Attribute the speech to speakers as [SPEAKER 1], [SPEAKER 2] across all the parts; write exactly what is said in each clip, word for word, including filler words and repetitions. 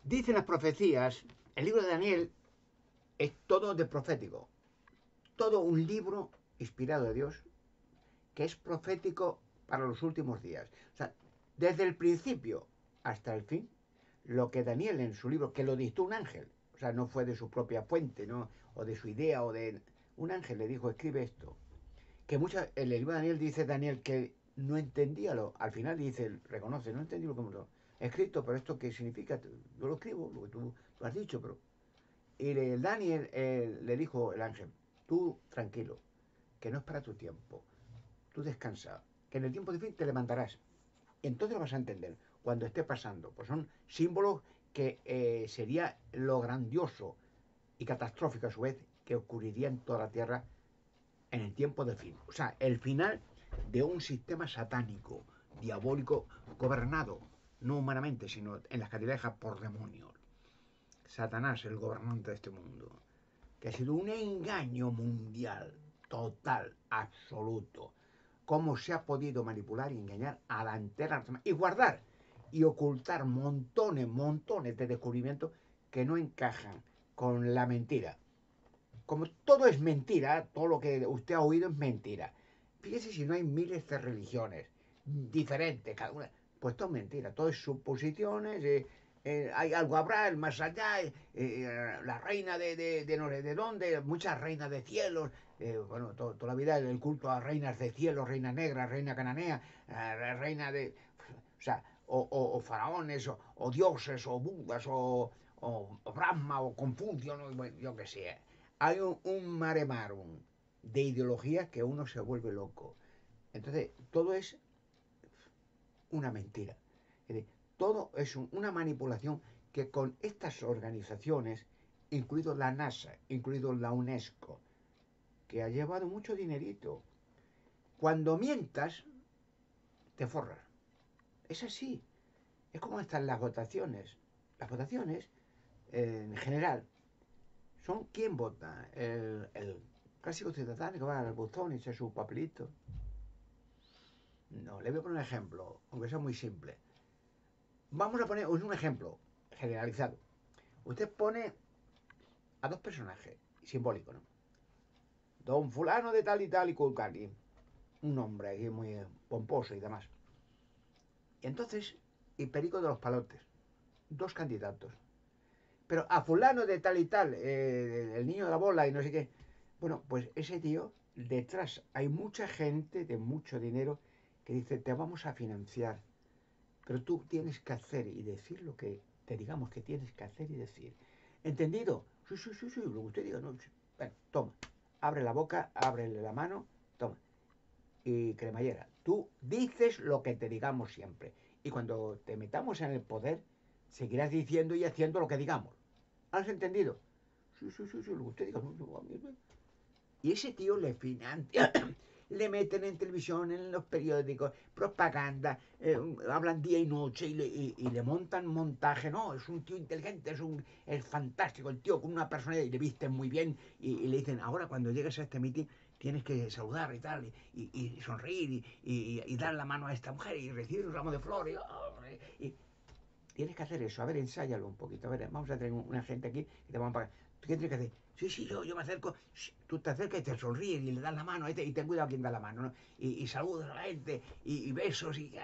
[SPEAKER 1] Dicen las profecías, el libro de Daniel es todo de profético, todo un libro inspirado de Dios que es profético para los últimos días. O sea, desde el principio hasta el fin, lo que Daniel en su libro, que lo dictó un ángel, o sea, no fue de su propia fuente, ¿no? O de su idea, o de... Un ángel le dijo, escribe esto. Que muchas, en el libro de Daniel dice Daniel que no entendía lo, al final dice, reconoce, no entendí lo que me lo he escrito, pero esto qué significa, yo lo escribo, lo que tú lo has dicho, pero... Y el Daniel eh, le dijo el ángel, tú tranquilo, que no es para tu tiempo, tú descansa, que en el tiempo de fin te levantarás. Entonces lo vas a entender cuando esté pasando. Pues son símbolos que eh, sería lo grandioso y catastrófico a su vez que ocurriría en toda la tierra en el tiempo del fin. O sea, el final de un sistema satánico, diabólico, gobernado, no humanamente, sino en las candidatas por demonios. Satanás, el gobernante de este mundo, que ha sido un engaño mundial, total, absoluto. Cómo se ha podido manipular y engañar a la entera y guardar y ocultar montones, montones de descubrimientos que no encajan con la mentira. Como todo es mentira, todo lo que usted ha oído es mentira. Fíjese si no hay miles de religiones diferentes, cada una. Pues todo es mentira, todo es suposiciones, eh, eh, hay algo habrá, el más allá, eh, eh, la reina de, de, de no sé de dónde, muchas reinas de cielos, eh, bueno, to, toda la vida el culto a reinas de cielo, reina negra, reina cananea, eh, reina de... O sea, o, o, o faraones, o, o, dioses, o budas, o, o, o Brahma, o Confucio, ¿no? Bueno, yo qué sé. Hay un, un mare marum de ideología que uno se vuelve loco. Entonces, todo es una mentira. Es decir, todo es un, una manipulación que con estas organizaciones, incluido la NASA, incluido la UNESCO, que ha llevado mucho dinerito, cuando mientas, te forras. Es así. Es como están las votaciones. Las votaciones, eh, en general, son quién vota. El, el clásico ciudadano que va al buzón y echa su papelito. No, le voy a poner un ejemplo, aunque sea muy simple. Vamos a poner un ejemplo generalizado. Usted pone a dos personajes simbólicos, ¿no? Don fulano de tal y tal y Kulkani. Un nombre ahí muy pomposo y demás. Y entonces, y Perico de los Palotes. Dos candidatos. Pero a fulano de tal y tal, eh, el niño de la bola y no sé qué. Bueno, pues ese tío, detrás hay mucha gente de mucho dinero que dice, te vamos a financiar. Pero tú tienes que hacer y decir lo que te digamos que tienes que hacer y decir. ¿Entendido? Sí, sí, sí, sí, lo que usted diga. No. Bueno, toma. Abre la boca, ábrele la mano, toma. Y cremallera, tú dices lo que te digamos siempre. Y cuando te metamos en el poder, seguirás diciendo y haciendo lo que digamos. ¿Has entendido? Sí, sí, sí, sí, lo que usted diga. Y ese tío le financia, le meten en televisión, en los periódicos, propaganda, eh, hablan día y noche y le, y, y le montan montaje. No, es un tío inteligente, es un es fantástico el tío con una personalidad y le visten muy bien y, y le dicen, ahora cuando llegues a este meeting tienes que saludar y tal, y, y, y sonreír y, y, y, dar la mano a esta mujer y recibir un ramo de flores. Y, y, tienes que hacer eso, a ver, ensáyalo un poquito, a ver, vamos a tener una gente aquí que te van a pagar. ¿Tú qué tienes que hacer? Sí, sí, yo, yo me acerco, tú te acercas y te sonríes y le das la mano a este y ten cuidado a quien da la mano, ¿no? Y, y saludas a la gente y, y besos y...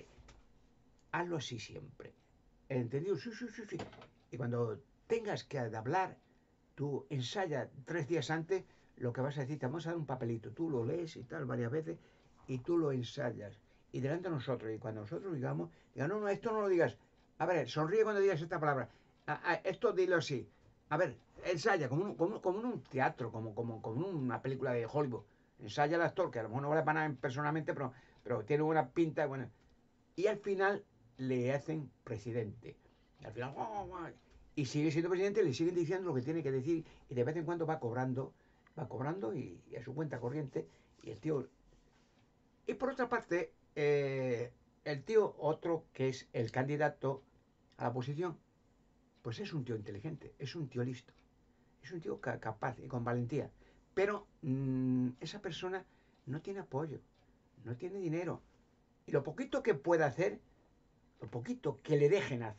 [SPEAKER 1] Hazlo así siempre. ¿Entendido? Sí, sí, sí, sí. Y cuando tengas que hablar, tú ensaya tres días antes lo que vas a decir, te vamos a dar un papelito, tú lo lees y tal varias veces y tú lo ensayas. Y delante de nosotros, y cuando nosotros digamos, diga, no, no, esto no lo digas. A ver, sonríe cuando digas esta palabra. A, a, esto dilo así. A ver, ensaya, como, un, como, como en un teatro, como, como, como en una película de Hollywood. Ensaya el actor, que a lo mejor no vale para nada personalmente, pero, pero tiene buena pinta. Buena. Y al final le hacen presidente. Y al final, oh, oh, y sigue siendo presidente, le siguen diciendo lo que tiene que decir y de vez en cuando va cobrando, va cobrando y, y a su cuenta corriente y el tío... Y por otra parte, eh, el tío otro que es el candidato a la posición, pues es un tío inteligente, es un tío listo, es un tío capaz y con valentía. Pero mmm, esa persona no tiene apoyo, no tiene dinero. Y lo poquito que pueda hacer, lo poquito que le dejen hacer,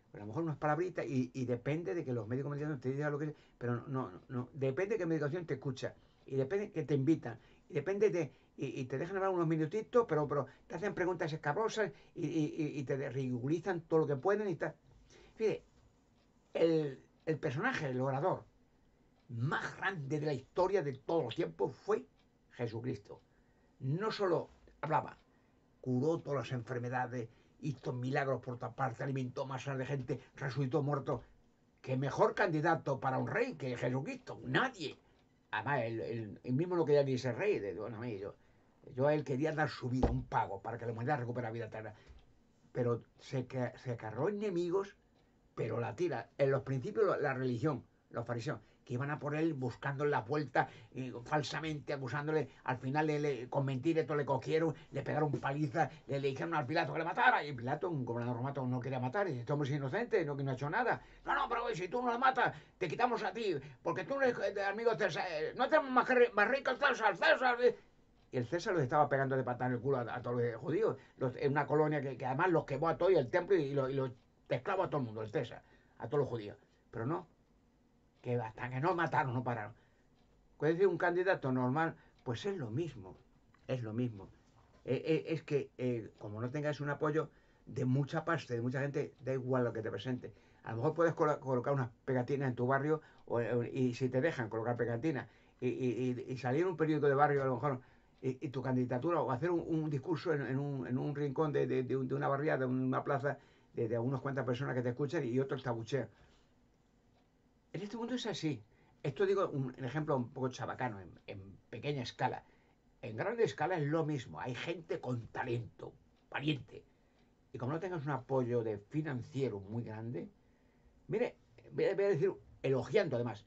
[SPEAKER 1] a lo mejor unas palabritas y, y depende de que los médicos medicación te digan lo que... Pero no, no, no, depende de qué medicación te escucha y depende que te invitan y depende de... Y, y te dejan hablar unos minutitos, pero, pero te hacen preguntas escabrosas y, y, y te ridiculizan todo lo que pueden y tal. Fíjate, el, el personaje, el orador más grande de la historia de todos los tiempos fue Jesucristo. No solo hablaba, curó todas las enfermedades, hizo milagros por todas partes, alimentó masas de gente, resucitó muertos. ¿Qué mejor candidato para un rey que Jesucristo? Nadie. Además, él, él- él mismo no quería ni ser rey. De, bueno, a mí, yo, yo a él quería dar su vida, un pago, para que la humanidad recupere la vida eterna. Pero se, se agarró enemigos, pero la tira. En los principios, la religión, los fariseos, que iban a por él buscando la vuelta, y falsamente acusándole, al final le, le, con mentiras le cogieron, le pegaron paliza, le, le dijeron al Pilato que le matara, y Pilato, un gobernador romano, no quería matar, y dice, este hombre es inocente, no, no ha hecho nada. No, no, pero si tú no la matas, te quitamos a ti, porque tú no eres amigo de César, no tenemos más, más rico el César, César. Y el César los estaba pegando de patada en el culo a, a todos los judíos, los, en una colonia que, que, además los quemó a todos y el templo y, y los lo esclavos a todo el mundo, el César, a todos los judíos. Pero no, que hasta que no mataron, no pararon. Puede decir un candidato normal, pues es lo mismo, es lo mismo. Eh, eh, es que eh, como no tengas un apoyo de mucha parte, de mucha gente, da igual lo que te presente. A lo mejor puedes colo colocar unas pegatinas en tu barrio o, y si te dejan colocar pegatinas y, y, y, salir en un periódico de barrio a lo mejor y, y tu candidatura o hacer un, un discurso en, en, un, en, un, rincón de, de, de, de una barriada, de una plaza de, de unas cuantas personas que te escuchan y otros te abuchean. En este mundo es así. Esto digo un, un ejemplo un poco chabacano, en, en pequeña escala. En grande escala es lo mismo. Hay gente con talento, valiente. Y como no tengas un apoyo de financiero muy grande, mire, voy a, voy a decir, elogiando además,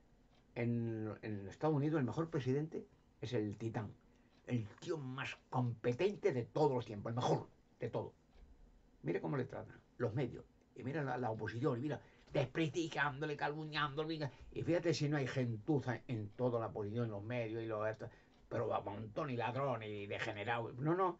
[SPEAKER 1] en, en Estados Unidos el mejor presidente es el Titán. El tío más competente de todos los tiempos, el mejor de todo. Mire cómo le tratan los medios. Y mira la, la oposición, y mira, desprestigiándole, calumniándole. Y fíjate si no hay gentuza en toda la oposición, los medios y los estos, pero va un montón y ladrón y degenerado. No, no.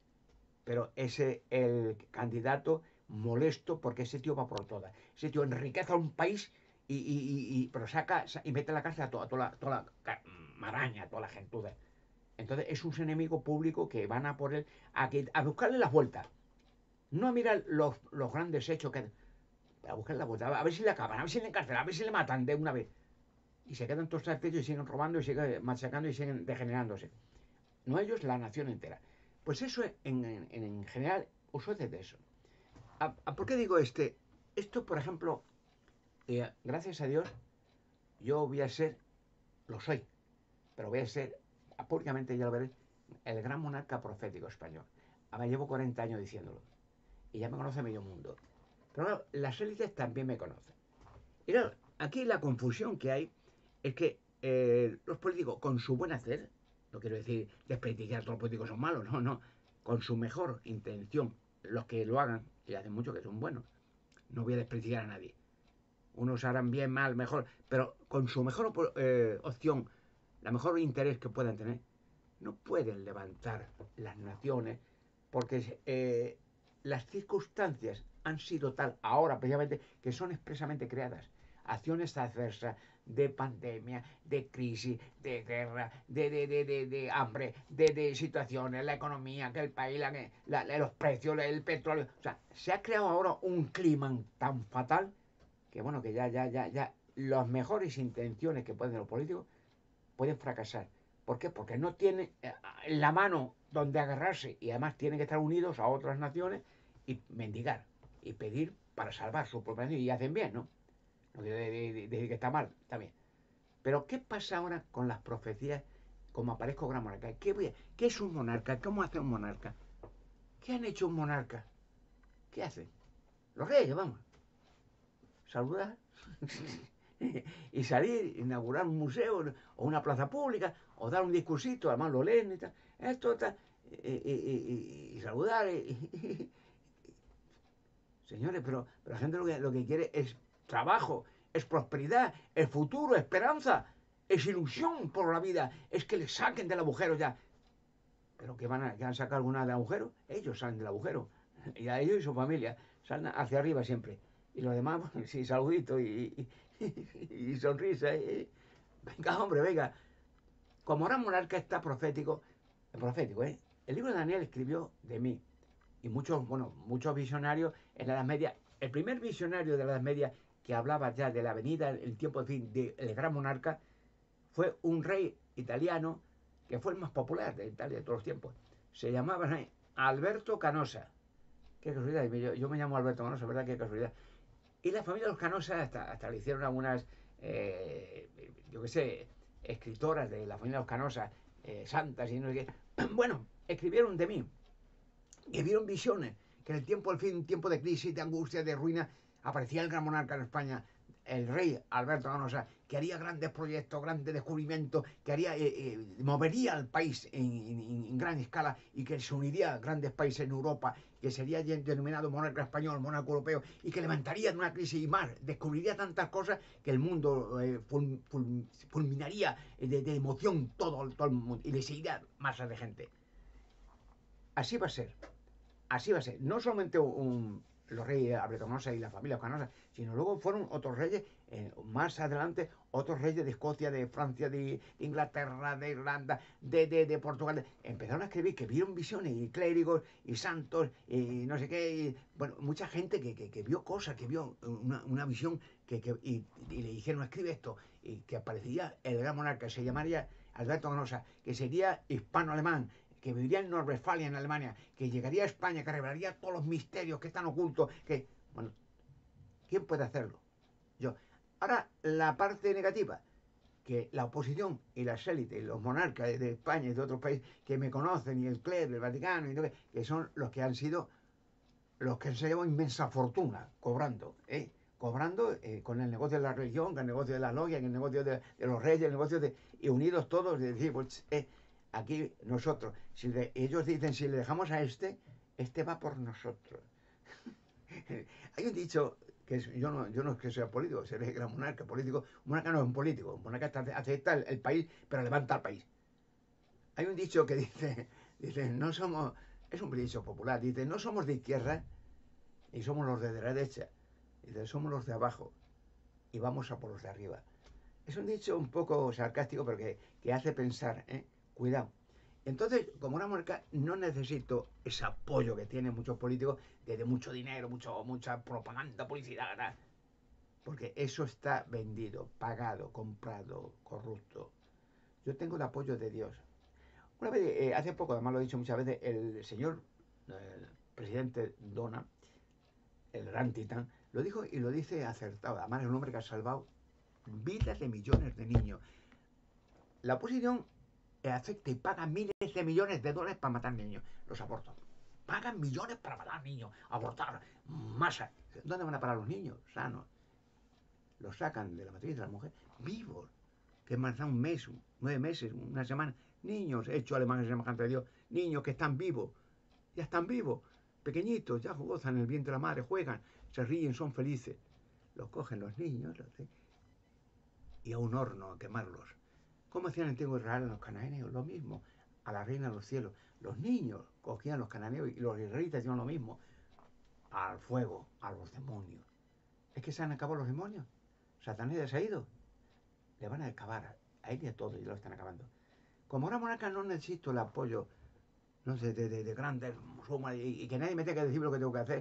[SPEAKER 1] Pero ese el candidato molesto porque ese tío va por todas. Ese tío enriquece a un país y, y, y, y pero saca y mete en la cárcel a toda, toda, la, toda la maraña, a toda la gentuza. Entonces es un enemigo público que van a por él a, que, a buscarle las vueltas. No a mirar los, los grandes hechos que... A buscar la vuelta, a ver si le acaban, a ver si le encarcelan, a ver si le matan de una vez. Y se quedan todos satisfechos y siguen robando y siguen machacando y siguen degenerándose. No ellos, la nación entera. Pues eso en, en, en general sucede de eso. ¿A, a, ¿Por qué digo este? Esto, por ejemplo, eh, gracias a Dios, yo voy a ser, lo soy, pero voy a ser, públicamente ya lo veréis, el gran monarca profético español. Ahora llevo cuarenta años diciéndolo. Y ya me conoce medio mundo. Pero claro, las élites también me conocen. Y claro, aquí la confusión que hay es que eh, los políticos, con su buen hacer, no quiero decir desprestigiar a todos los políticos son malos, no, no, con su mejor intención, los que lo hagan, y hacen mucho que son buenos, no voy a desprestigiar a nadie. Unos harán bien, mal, mejor, pero con su mejor eh, opción, la mejor interés que puedan tener, no pueden levantar las naciones porque eh, las circunstancias han sido tal ahora precisamente que son expresamente creadas. Acciones adversas de pandemia, de crisis, de guerra, de, de, de, de, de hambre, de, de situaciones, la economía, que el país, la, la, los precios, el petróleo. O sea, se ha creado ahora un clima tan fatal que bueno, que ya, ya, ya, ya las mejores intenciones que pueden los políticos pueden fracasar. ¿Por qué? Porque no tienen en la mano donde agarrarse y además tienen que estar unidos a otras naciones y mendigar y pedir para salvar su propia nación y hacen bien, ¿no? No quiero decir que está mal, está bien. Pero ¿qué pasa ahora con las profecías como aparezco gran monarca? ¿Qué, ¿Qué es un monarca? ¿Cómo hace un monarca? ¿Qué han hecho un monarca? ¿Qué hacen? Los reyes, vamos. Saludar y salir, inaugurar un museo o una plaza pública o dar un discursito, además lo leen y tal, esto tal, y, y, y, y saludar. Y, y, señores, pero, pero la gente lo que, lo que quiere es trabajo, es prosperidad, es futuro, esperanza, es ilusión por la vida, es que le saquen del agujero ya. ¿Pero que van a, que van a sacar alguna del agujero? Ellos salen del agujero, y a ellos y su familia salen hacia arriba siempre. Y los demás, pues, sí, saludito y, y, y, y sonrisa. Y, venga, hombre, venga. Como ahora monarca está profético, profético, ¿eh? El libro de Daniel escribió de mí. Y muchos, bueno, muchos visionarios en la Edad Media. El primer visionario de la Edad Media que hablaba ya de la venida, el tiempo de fin del gran monarca, fue un rey italiano que fue el más popular de Italia de todos los tiempos. Se llamaba ¿eh? Alberto Canosa. Qué casualidad, yo, yo, me llamo Alberto Canosa, ¿verdad? Qué casualidad. Y la familia de los Canosa hasta, hasta le hicieron algunas, eh, yo qué sé, escritoras de la familia de los Canosa, eh, santas y no sé qué. Bueno, escribieron de mí, que vieron visiones, que en el tiempo, al fin, tiempo de crisis, de angustia, de ruina, aparecía el gran monarca en España, el rey Alberto Canosa, que haría grandes proyectos, grandes descubrimientos, que haría, eh, eh, movería al país en, en, en, gran escala y que se uniría a grandes países en Europa, que sería denominado monarca español, monarca europeo, y que levantaría de una crisis y más, descubriría tantas cosas que el mundo eh, ful, ful, fulminaría de, de, emoción todo, todo el mundo y le seguiría masas de gente. Así va a ser. Así va a ser. No solamente un, los reyes Alberto Canosa y la familia Canosa, sino luego fueron otros reyes, eh, más adelante, otros reyes de Escocia, de Francia, de, de Inglaterra, de Irlanda, de, de, de Portugal. Empezaron a escribir que vieron visiones, y clérigos, y santos, y no sé qué. Y, bueno, mucha gente que, que, que vio cosas, que vio una, una visión, que, que y, y, le dijeron, escribe esto, y que aparecería el gran monarca, se llamaría Alberto Canosa, que sería hispano-alemán, que viviría en Nordrhein, en Alemania, que llegaría a España, que revelaría todos los misterios que están ocultos, que, bueno, ¿quién puede hacerlo? Yo. Ahora, la parte negativa, que la oposición y las élites, los monarcas de España y de otros países que me conocen, y el clero, el Vaticano, y todo, que son los que han sido, los que se llevan inmensa fortuna cobrando, ¿eh? cobrando eh, con el negocio de la religión, con el negocio de la logia, con el negocio de, de los reyes, el negocio de, y unidos todos, de decir, pues, eh, aquí nosotros, si le, ellos dicen, si le dejamos a este, este va por nosotros. Hay un dicho, que es, yo, no, yo no es que sea político, seré gran monarca, político, un monarca no es un político, un monarca acepta el, el país, pero levanta al país. Hay un dicho que dice, dice, no somos, es un dicho popular, dice, no somos de izquierda, y somos los de derecha, dice, somos los de abajo, y vamos a por los de arriba. Es un dicho un poco sarcástico, pero que, que hace pensar, ¿eh? Cuidado. Entonces, como una monarca, no necesito ese apoyo que tienen muchos políticos de, de mucho dinero, mucho, mucha propaganda, publicidad, ¿verdad? Porque eso está vendido, pagado, comprado, corrupto. Yo tengo el apoyo de Dios. Una vez, eh, hace poco, además lo he dicho muchas veces, el señor el presidente Dona, el gran titán, lo dijo y lo dice acertado. Además, es un hombre que ha salvado vidas de millones de niños. La oposición afecta y paga miles de millones de dólares para matar niños, los abortos. Pagan millones para matar niños, abortar, masa. ¿Dónde van a parar los niños? Sanos. Los sacan de la matriz de la mujer vivos, que más un mes, nueve meses, una semana. Niños hechos alemanes semejante a Dios, niños que están vivos, ya están vivos, pequeñitos, ya gozan en el vientre de la madre, juegan, se ríen, son felices. Los cogen los niños los de, y a un horno a quemarlos. ¿Cómo hacían en el antiguo Israel en los cananeos? Lo mismo, a la reina de los cielos. Los niños cogían los cananeos y los israelitas hicieron lo mismo, al fuego, a los demonios. Es que se han acabado los demonios. Satanás ya se ha ido. Le van a acabar a él y a todos y lo están acabando. Como ahora monarca no necesito el apoyo, no sé, de, de, de grandes sumas y, y que nadie me tenga que decir lo que tengo que hacer.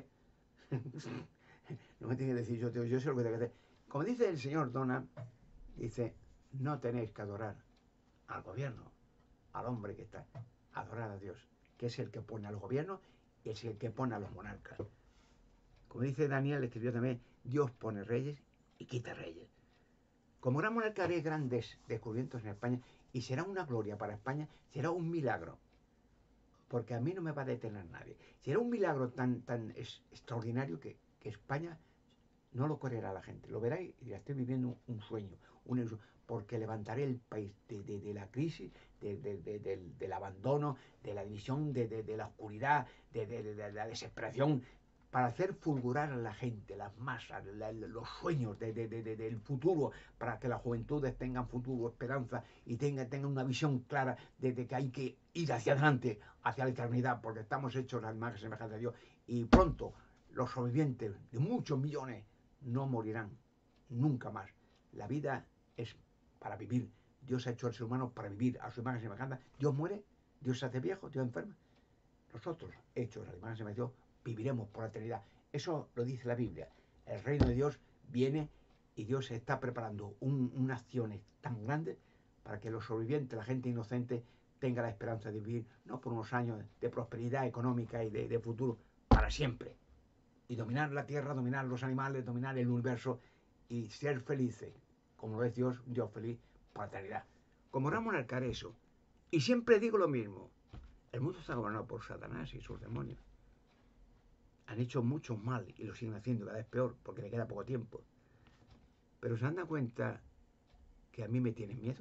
[SPEAKER 1] No me tiene que decir yo, yo sé lo que tengo que hacer. Como dice el señor Dona, dice, no tenéis que adorar al gobierno, al hombre que está, adorar a Dios, que es el que pone a los gobiernos y es el que pone a los monarcas. Como dice Daniel, escribió también, Dios pone reyes y quita reyes. Como gran monarca haré grandes descubrimientos en España y será una gloria para España, será un milagro, porque a mí no me va a detener nadie. Será un milagro tan, tan es, extraordinario que, que España no lo creerá la gente, lo verá y ya estoy viviendo un, un sueño, un ilusión, porque levantaré el país de, de, de la crisis, de, de, de, del, del abandono, de la división, de, de, de la oscuridad, de, de, de, de la desesperación, para hacer fulgurar a la gente, las masas, la, los sueños de, de, de, de, del futuro, para que las juventudes tengan futuro, esperanza y tengan, tengan una visión clara de, de que hay que ir hacia adelante, hacia la eternidad, porque estamos hechos a la imagen y semejanza de Dios. Y pronto los sobrevivientes de muchos millones no morirán nunca más. La vida es para vivir. Dios ha hecho al ser humano para vivir a su imagen y semejanza. Dios muere, Dios se hace viejo, Dios enferma. Nosotros, hechos a la imagen y semejanza de Dios, viviremos por la eternidad. Eso lo dice la Biblia. El reino de Dios viene y Dios está preparando un, unas acciones tan grandes para que los sobrevivientes, la gente inocente, tenga la esperanza de vivir, no por unos años de prosperidad económica y de, de futuro, para siempre. Y dominar la tierra, dominar los animales, dominar el universo y ser felices, como lo es Dios, un Dios feliz, por la eternidad. Como Ramón Alcar eso. Y siempre digo lo mismo. El mundo está gobernado por Satanás y sus demonios. Han hecho mucho mal y lo siguen haciendo cada vez peor porque le queda poco tiempo. Pero se han dado cuenta que a mí me tienen miedo.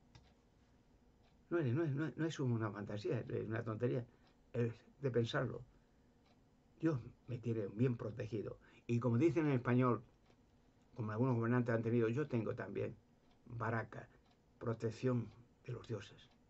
[SPEAKER 1] No es, no es, no es, no es una fantasía, es una tontería. Es de pensarlo. Dios me tiene bien protegido. Y como dicen en español, como algunos gobernantes han tenido, yo tengo también baraka, protección de los dioses.